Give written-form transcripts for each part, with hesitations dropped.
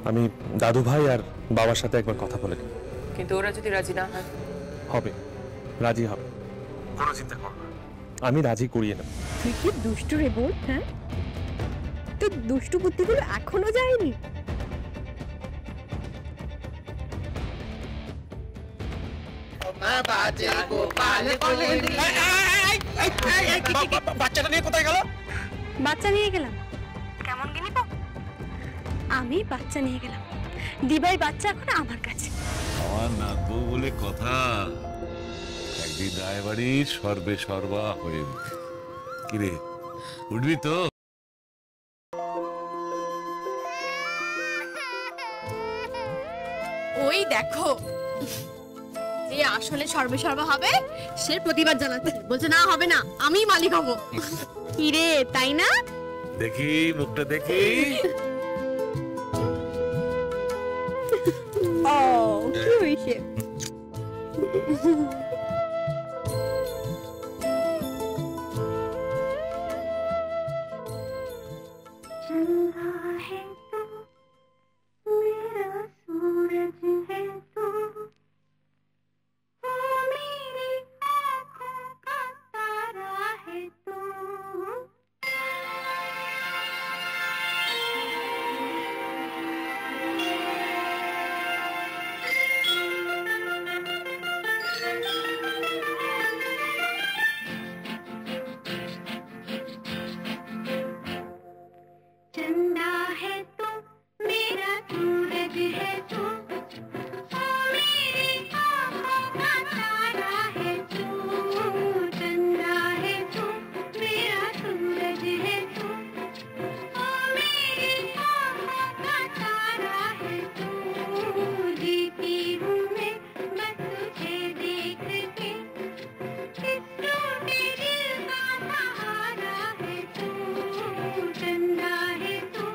আমি দাদু ভাই আর বাবার সাথে একবার কথা বলে নিই। কিন্তু ওরা যদি রাজি না হয়? হবে, রাজি হবে, কোনো চিন্তা করো না, আমি রাজি করিয়ে নেব। তুই কি দুষ্টু রে বোন? হ্যাঁ, তোর দুষ্টু বুদ্ধিগুলো এখনো যায়নি। বাচ্চাটা নিয়ে কোথায় গেল? বাচ্চা নিয়ে গেলাম? কেমন গেলি তো? আমি বাচ্চা নিয়ে গেলাম, দিবাই বাচ্চা এখন আমার কাছে। আমার নাতবু বলে কথা, একদিন রায়বাড়ির সর্বে সর্বা হয়ে উঠবে। কিরে, উঠবি তো? ওই দেখো, যে আসলে সর্বে সর্বা হবে সে প্রতিবাদ জানাচ্ছে, বলছে না হবে না, আমি মালিক হব। কিরে, তাই না? দেখি মুখটা দেখি। ও কি হইছে? चंदा है तू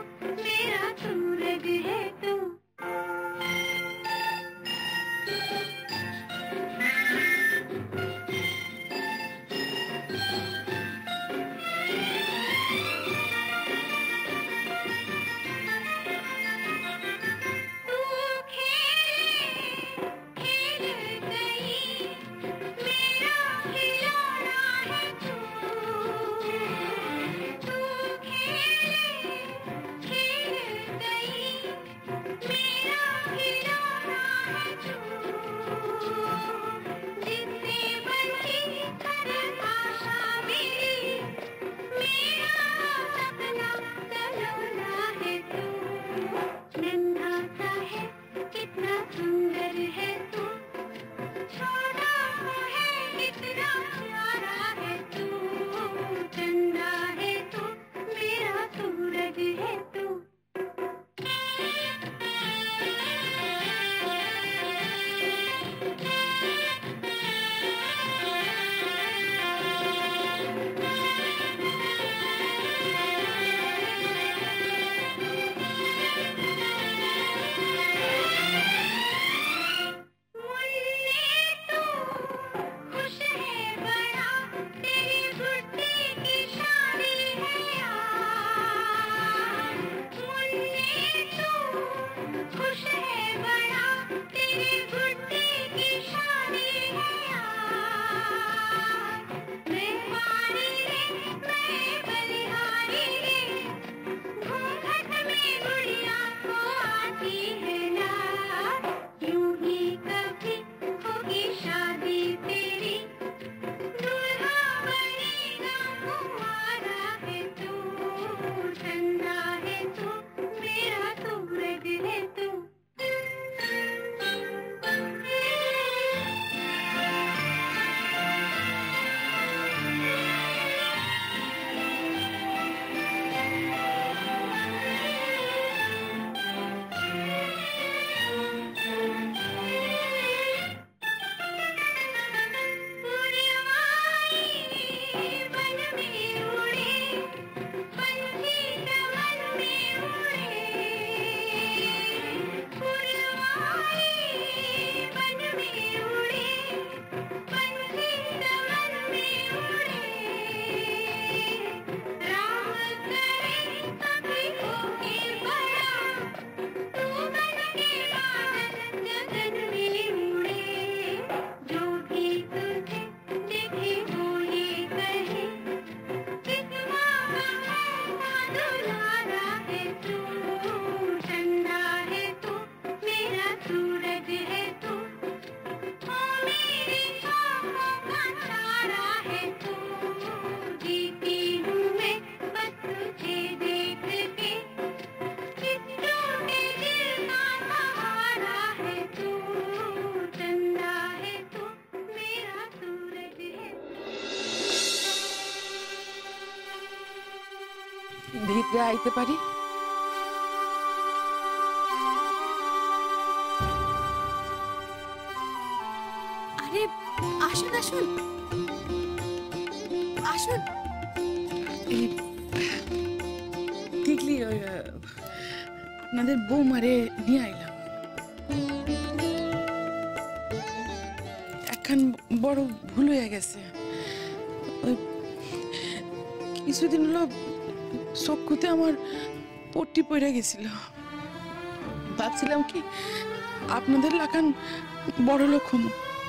ভিতরে আইতে পারি? আরে আসুন আসুন আসুন। এই টিকলি আপনাদের বৌমারে নিয়ে আইলাম। এখন বড় ভুল হয়ে গেছে। ওই কিছুদিন হলো চক্ষুতে আমার পট্টি পড়ে গেছিল। ভাবছিলাম কি আপনাদের লাগান বড় লোক হম।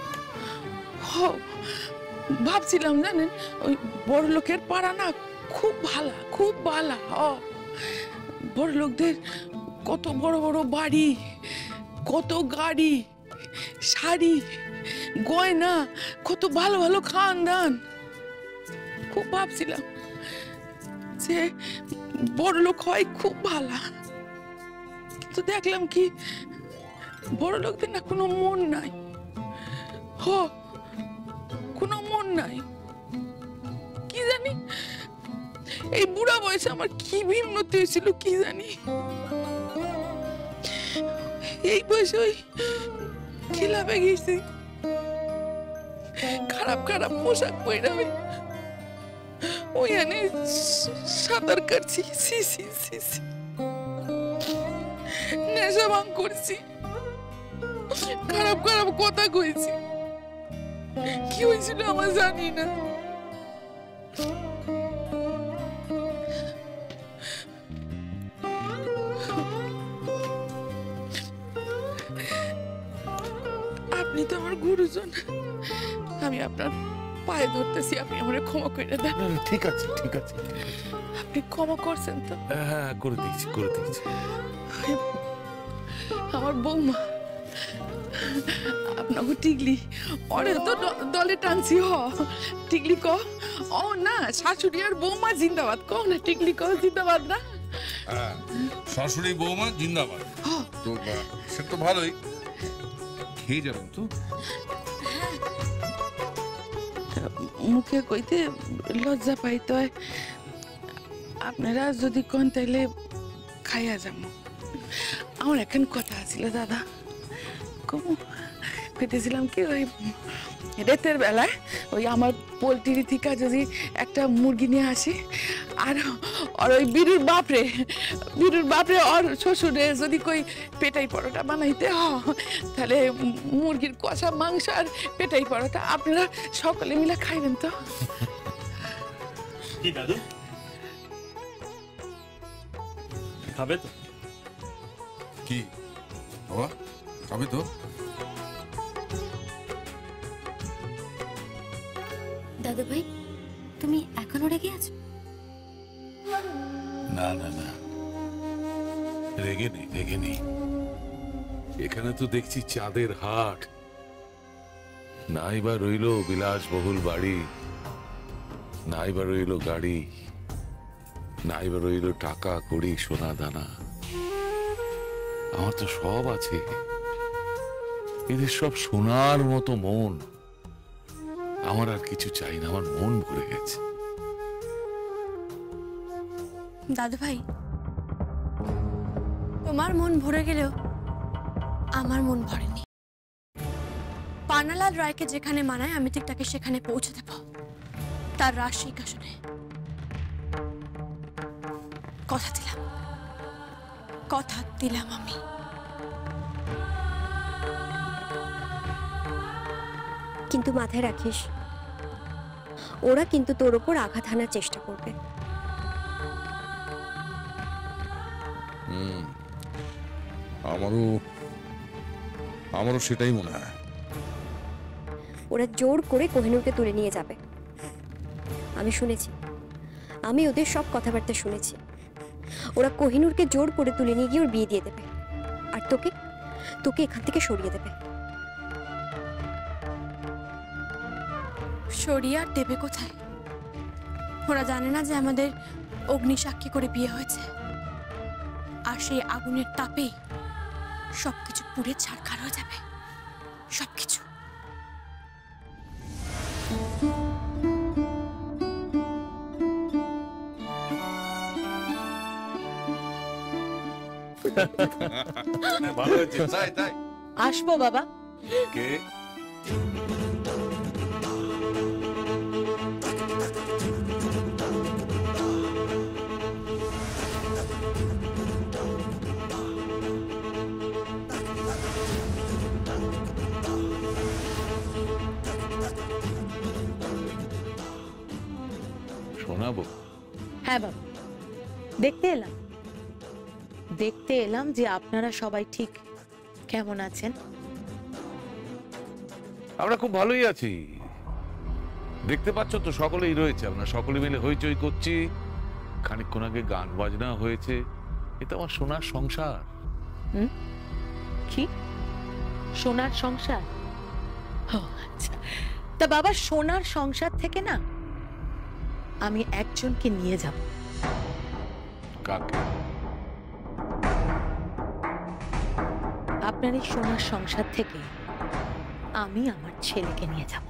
ভাবছিলাম জানেন ওই বড় লোকের পাড়া না খুব ভালা, খুব ভালা। বড় লোকদের কত বড় বড় বাড়ি, কত গাড়ি, শাড়ি, গয়না, কত ভালো ভালো খানদান। খুব ভাবছিলাম যে বড় লোক হয় খুব ভালা, কিন্তু দেখলাম কি বড় লোকদের না কোনো মন নাই। কোনো মন নাই। কি জানি এই বুড়া বয়সে আমার কি ভিন্নতি হয়েছিল কি জানি। এই বয়সে ওই খিলাপে গেছি, খারাপ খারাপ পোশাক পরে ওইখানে সাঁতার কাটছি, নেশা ভাঙ করছি, খারাপ খারাপ কথা কইছি। কি হয়েছিল আমার জানি না। আপনি তো আমার গুরুজন, আমি আপনার পায়ে ধরতেছি, আপনি আমার ক্ষমা করে দেন। ঠিক আছে ঠিক আছে, আপনি ক্ষমা করছেন তো? হ্যাঁ করে দিচ্ছি করে দিচ্ছি। আমার বৌমা আপনাকে টিকলি ওরে তো দলে টানছি। টিকলি ক ও না, শাশুড়ি আর বৌমা জিন্দাবাদ কও না। টিকলি ক জিন্দাবাদ না? শাশুড়ি বৌমা জিন্দাবাদ। তো সে তো ভালোই, খেয়ে যাবেন তো? মুখে কইতে লজ্জা পাইতে হয়। আপনারা যদি কোন তাইলে খাইয়া যাবো। আমার এখন কথা আছিল দাদা, কইতেছিলাম কি ওই রাতের বেলায় ওই আমার পোলট্রি থেকে যদি একটা মুরগি নিয়ে আসি, আর ওই বিরুর বাপরে ওর শ্বশুরে যদি কই পেটাই পরোটা বানাইতে তাহলে মুরগির কষা মাংস আর পেটাই পরোটা আপনারা সকলে মিলে খাইবেন তো? কি দাদু খাবে তো? কি বাবা খাবে তো? দাদু ভাই তুমি এখনো রেগে আছো? না না না, রেগে নেই। এখানে তো দেখছি চাঁদের হাট, নাই বা রইল বিলাসবহুল বাড়ি, নাই বা রইল গাড়ি, নাই বা রইল টাকা কড়ি সোনা দানা। আমার তো সব আছে, এদের সব সোনার মতো মন। আমার আর কিছু চাই না, আমার মন ভরে গেছে। দাদু ভাই তোমার মন ভরে গেলেও আমার মন ভরেনি। পানালাল রায়কে যেখানে মানায় আমি ঠিক তাকে সেখানে পৌঁছে দেব, তার রাজ সিংহাসনে। কথা দিলাম আমি। কিন্তু মাথায় রাখিস, ওরা কিন্তু তোর উপর আঘাত হানার চেষ্টা করবে। আমারও সেটাই মনে হয়। ওরা জোর করে কোহিনূরকে তুলে নিয়ে যাবে। আমি শুনেছি, আমি ওদের সব কথাবার্তা শুনেছি। ওরা কোহিনূরকে জোর করে তুলে নিয়ে গিয়ে ওর বিয়ে দিয়ে দেবে, আর তোকে এখান থেকে সরিয়ে দেবে। সরিয়ে আর দেবে কোথায়? ওরা জানে না যে আমাদের অগ্নিসাক্ষী করে বিয়ে হয়েছে, আর সেই আগুনের তাপেই সবকিছু পুড়ে ছারখার হয়ে যাবে, সবকিছু। ভালো হয়েছে, তাই তাই। আসবো বাবা। কে? শোনাবো? হ্যাঁ বাবা, দেখতে এলাম যে আপনারা সবাই ঠিক কেমন আছেন। আমরা খুব ভালোই আছি। দেখতে পাচ্ছ তো সকলেই রয়েছে, আমরা সকলে মিলে হইচই করছি। খানিকক্ষণ আগে গান বাজনা হয়েছে। এটা আমার সোনার সংসার। কি সোনার সংসার? ও আচ্ছা। তা বাবা, সোনার সংসার থেকে না আমি একজনকে নিয়ে যাব। কাকে? আপনার এই সোনার সংসার থেকে আমি আমার ছেলেকে নিয়ে যাব।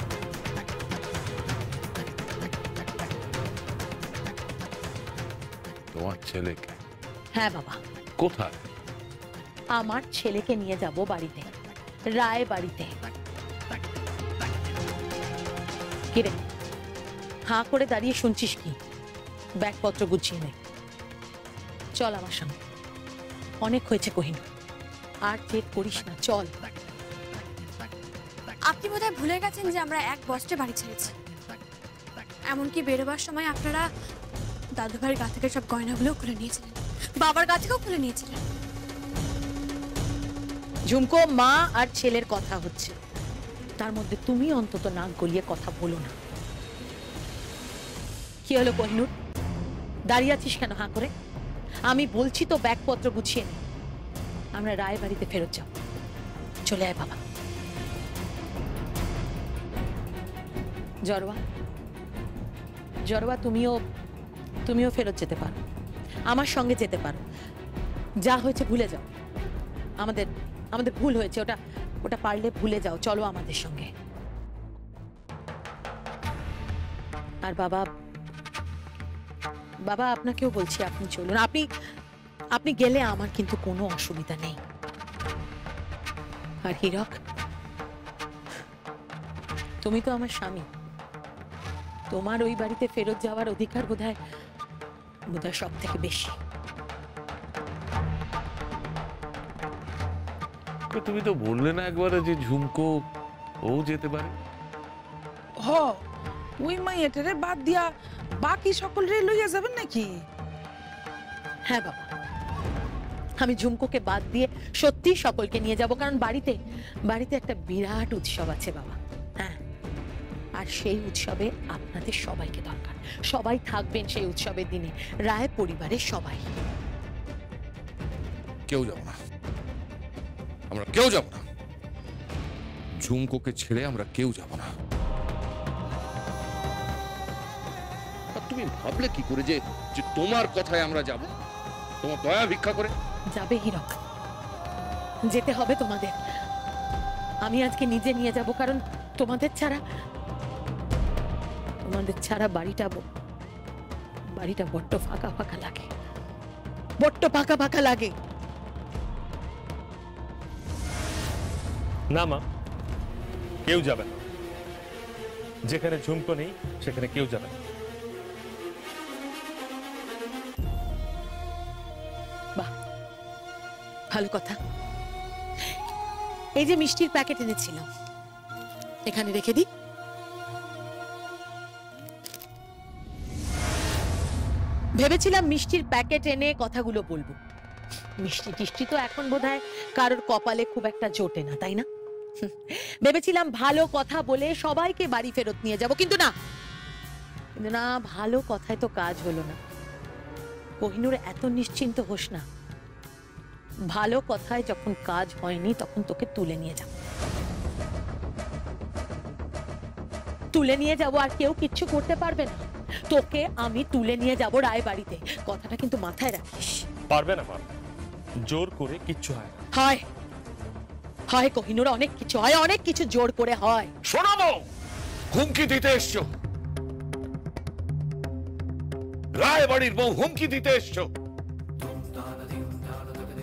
তোমার ছেলেকে? হ্যাঁ বাবা। কোথায়? আমার ছেলেকে নিয়ে যাব বাড়িতে, রায় বাড়িতে। কিরে হাঁ করে দাঁড়িয়ে শুনছিস কি? ব্যাগপত্র গুছিয়ে নে, চল আমার সঙ্গে। অনেক হয়েছে কোহিনূর, আর চেক করিস না, চল। আপনি বোধহয় ভুলে গেছেন যে আমরা এক বস্ত্রে বাড়ি ছেড়েছি। এমনকি বেরোবার সময় আপনারা দাদু ভাইয়ের গা থেকে সব গয়নাগুলো খুলে নিয়েছিলেন, বাবার গা থেকেও খুলে নিয়েছিলেন। ঝুমকো, মা আর ছেলের কথা হচ্ছে, তার মধ্যে তুমি অন্তত নাক গলিয়ে কথা বলো না। কি হলো কোহিনূর, দাঁড়িয়ে আছিস কেন হাঁ করে? আমি বলছি তো ব্যাগপত্র গুছিয়ে নে, আমরা রায় বাড়িতে ফেরত যাব। চলে আয় বাবা। জরোয়া, তুমিও ফেরত যেতে পারো, আমার সঙ্গে যেতে পারো। যা হয়েছে ভুলে যাও, আমাদের ভুল হয়েছে, ওটা পারলে ভুলে যাও। চলো আমাদের সঙ্গে। আর বাবা আপনাকেও বলছি, আপনি চলুন। আপনি গেলে আমার কিন্তু কোনো অসুবিধা নেই। আর হীরক, তুমি তো আমার স্বামী, তোমার ওই বাড়িতে ফেরত যাওয়ার অধিকার বোধহয় সব থেকে বেশি। তুমি তো বললে না একবারে যে ঝুমকো ও যেতে পারে? হ, ওই মাইয়াটারে বাদ দিয়া বাকি সকলরে লইয়া যাবেন নাকি? হ্যাঁ বাবা, আমি ঝুমকোকে বাদ দিয়ে সত্যি সকলকে নিয়ে যাব, কারণ বাড়িতে একটা বিরাট উৎসব আছে বাবা। হ্যাঁ, আর সেই উৎসবে আপনাদের সবাইকে দরকার। সবাই থাকবেন সেই উৎসবের দিনে, রায় পরিবারের সবাই। কেউ যাব না, আমরা কেউ যাব না। ঝুমকোকে ছেড়ে আমরা কেউ যাব না। তুমি ভাবলে কি করে যে তোমার কথায় আমরা যাব? তোমার দয়া ভিক্ষা করে যাবে হীরক, যেতে হবে তোমাদের। আমি আজকে নিজে নিয়ে যাব, কারণ তোমাদের ছাড়া বাড়িটা বড্ড ফাঁকা ফাঁকা লাগে, বড্ড ফাঁকা ফাঁকা লাগে। না মা, কেউ যাবে না। যেখানে ঝুমকো নেই সেখানে কেউ যাবে না। বাহ, ভালো কথা। এই যে মিষ্টির প্যাকেট এনেছিলাম, এখানে রেখে দিই। ভেবেছিলাম মিষ্টির প্যাকেট এনে কথাগুলো বলবো। মিষ্টি টিষ্টি তো এখন বোধহয় কারোর কপালে খুব একটা জোটে না, তাই না? ভেবেছিলাম ভালো কথা বলে সবাইকে বাড়ি ফেরত নিয়ে যাব, কিন্তু না, ভালো কথায় তো কাজ হলো না। কোহিনূর, এত নিশ্চিন্ত হোস না। ভালো কথায় যখন কাজ হয়নি তখন তোকে তুলে নিয়ে যাব, আর কেউ কিচ্ছু করতে পারবে না। তোকে আমি তুলে নিয়ে যাব রায় বাড়িতে, কথাটা কিন্তু মাথায় রাখিস। পারবে না মা, জোর করে কিচ্ছু হয় না। হয় কোহিনূর, অনেক কিছু হয়, অনেক কিছু জোর করে হয়। শোনাবো? হুমকি দিতে এসছো? রায় বাড়ির বউ হুমকি দিতে এসছো?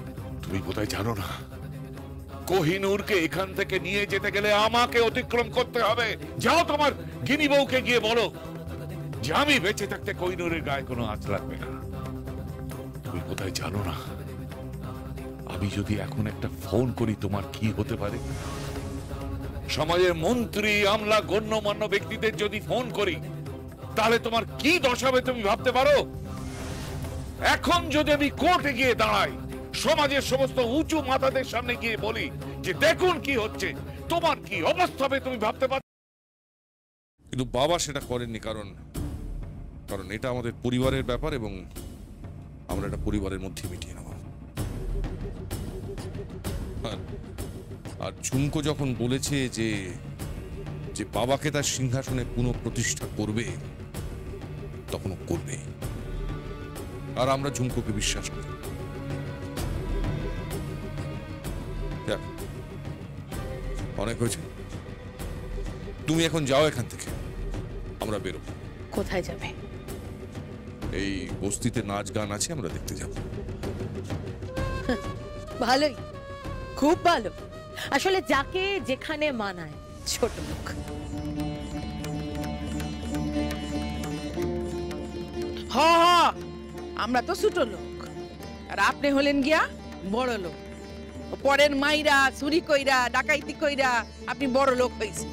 তুমি বোধহয় জানো না, কোহিনূরকে এখান থেকে নিয়ে যেতে গেলে আমাকে অতিক্রম করতে হবে। যাও তোমার গিনি বউকে গিয়ে বলো যে আমি বেঁচে থাকতে কোহিনূরের গায়ে কোনো আঁচ লাগবে না। তুমি বোধহয় জানো না, আমি যদি এখন একটা ফোন করি তোমার কি হতে পারে। সমাজের মন্ত্রী, আমলা, গণ্যমান্য ব্যক্তিদের যদি ফোন করি তাহলে তোমার কি দশা হবে তুমি ভাবতে পারো? এখন যদি আমি কোর্টে গিয়ে দাঁড়াই, সমাজের সমস্ত উঁচু মাথাদের সামনে গিয়ে বলি যে দেখুন কি হচ্ছে, তোমার কি অবস্থা হবে তুমি ভাবতে পারো? কিন্তু বাবা সেটা করেননি, কারণ এটা আমাদের পরিবারের ব্যাপার এবং আমরা এটা পরিবারের মধ্যে মিটিয়ে নেব। আর ঝুমকো যখন বলেছে যে বাবাকে তার সিংহাসনে পুনঃপ্রতিষ্ঠা করবে, তখন ও করবে। আর আমরা ঝুমকোকে বিশ্বাস করি। অনেক হয়েছে, তুমি এখন যাও এখান থেকে, আমরা বেরোবো। কোথায় যাবে? এই বস্তিতে নাচ গান আছে, আমরা দেখতে যাব। ভালোই, খুব ভালো। আসলে যাকে যেখানে মানায়, ছোট লোক। হ আমরা তো ছোট লোক, আর আপনি হলেন গিয়া বড় লোক। পরের মাইরা চুরি কইরা ডাকাইতি কইরা আপনি বড় লোক হয়েছে।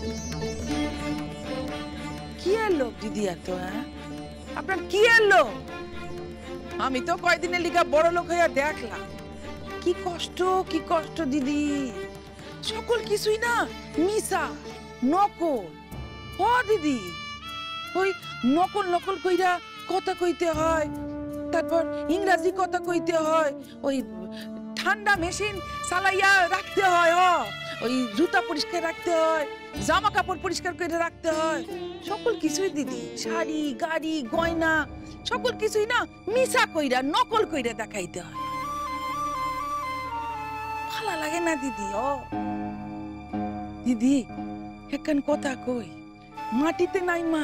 কি আর লোক দিদি এত? আপনার কি আর লোক? আমি তো কয়দিনের লিগা বড় লোক হইয়া দেখলাম কি কষ্ট দিদি। সকল কিছুই না মিশা, নকল। ও দিদি, ওই নকল কইরা কথা কইতে হয়, তারপর ইংরেজি কথা কইতে হয়, ওই ঠান্ডা মেশিন চালাইয়া রাখতে হয়, ওই জুতা পরিষ্কার রাখতে হয়, জামা কাপড় পরিষ্কার করে রাখতে হয়। সকল কিছুই দিদি, শাড়ি, গাড়ি, গয়না, সকল কিছুই না মিশা কইরা, নকল কইরা দেখাইতে হয়। ভালো লাগে না দিদি। দিদি একখান কথা কই, মাটিতে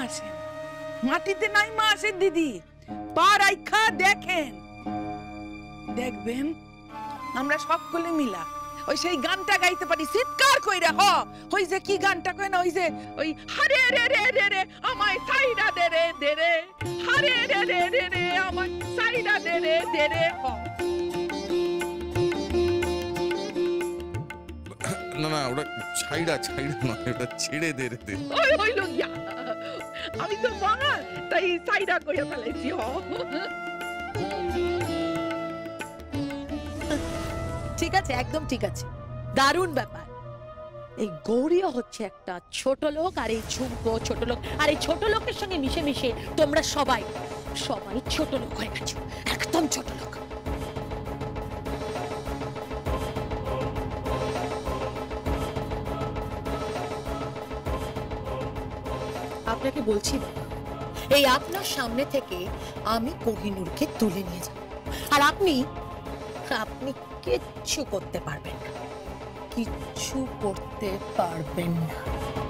নাইমা আসেন দিদি, পা রাইখা দেখেন, দেখবেন আমরা সকলে মিলা ওই সেই গানটা গাইতে পারি চিৎকার কইরা। ওই যে কি গানটা কয় না, ওই যে ওই হারে রে রে রে রে আমায় সাইরা দে রে দে রে, হারে রে রে রে রে আমায় সাইরা দে রে দে রে। না ওটা ছাইড়া নয়, ওটা ছেড়ে দে রে। ওই হইল গিয়া, আমি তো বাঙাল, তাই সাইরা কইয়া ফেলাইছি। ঠিক আছে, একদম ঠিক আছে, দারুণ ব্যাপার। এই গৌরীও হচ্ছে একটা ছোট লোক, আর এই ঝুমকো ছোট লোক, আর এই ছোট লোকের সঙ্গে মিশে মিশে তোমরা সবাই ছোট লোক হয়ে গেছো, একদম ছোট লোক। আপনাকে বলছি, এই আপনার সামনে থেকে আমি কোহিনূরকে তুলে নিয়ে যাব, আর আপনি কিচ্ছু করতে পারবেন না, কিচ্ছু করতে পারবেন না।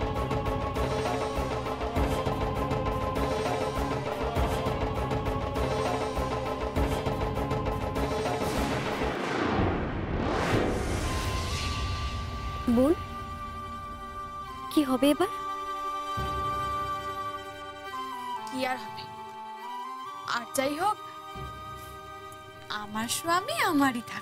বোন, কি হবে এবার? কি আর হবে, আর যাই হোক আমার স্বামী আমারই থাক।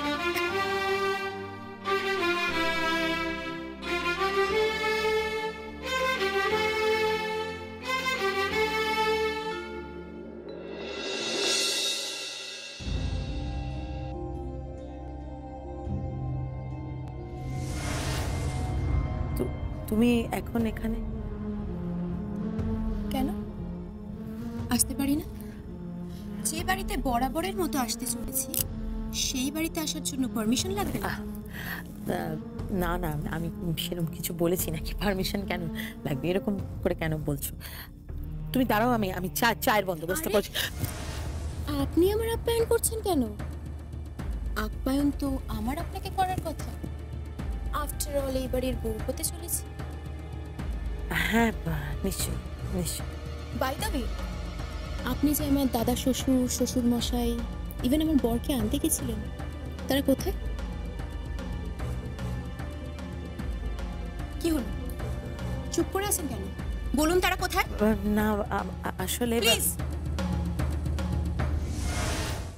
তুমি এখন এখানে কেন আসতে পারি না? যে বাড়িতে বরাবরের মতো আসতে চলেছি সেই বাড়িতে আসার জন্য পারমিশন লাগবে না? না না, আমি সেরকম কিছু বলেছি নাকি? পারমিশন কেন লাগবে, এরকম করে কেন বলছো? তুমি দাঁড়াও, আমি চায়ের বন্দোবস্ত করছি। আপনি আমার আপ্যায়ন করছেন কেন? আপ্যায়ন তো আমার আপনাকে করার কথা। আফটার অল এই বাড়ির বউ হতে চলেছি। হ্যাঁ নিশ্চয়ই নিশ্চয়ই। বাই দ্য ওয়ে, আপনি যে আমার দাদা শ্বশুর, শ্বশুর মশাই, ইভেন আমার বরকে আনতে গেছিলেন, তারা কোথায়? কি হলো, চুপ করে আছেন কেন? বলুন তারা কোথায়? না আসলে প্লিজ